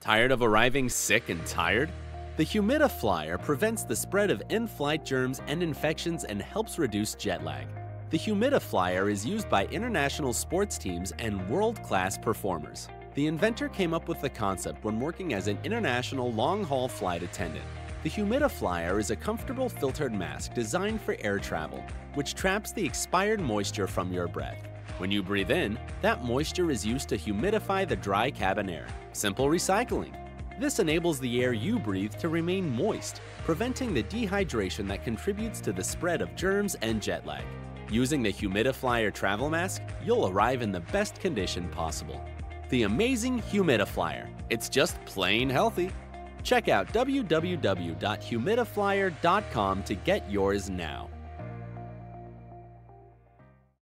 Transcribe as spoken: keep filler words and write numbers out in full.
Tired of arriving sick and tired? The Humidifier prevents the spread of in-flight germs and infections and helps reduce jet lag. The Humidifier is used by international sports teams and world-class performers. The inventor came up with the concept when working as an international long-haul flight attendant. The Humidifier is a comfortable filtered mask designed for air travel, which traps the expired moisture from your breath. When you breathe in, that moisture is used to humidify the dry cabin air. Simple recycling. This enables the air you breathe to remain moist, preventing the dehydration that contributes to the spread of germs and jet lag. Using the Humidifier travel mask, you'll arrive in the best condition possible. The amazing Humidifier. It's just plain healthy. Check out w w w dot humidifier dot com to get yours now.